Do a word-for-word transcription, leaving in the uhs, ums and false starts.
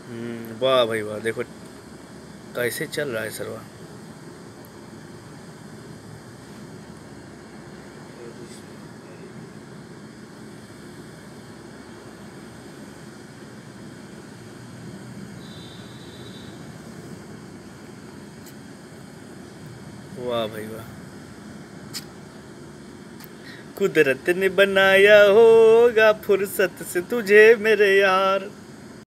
हम्म, वाह भाई वाह, देखो कैसे चल रहा है सरवा। वाह भाई वाह, कुदरत ने बनाया होगा फुर्सत से तुझे मेरे यार।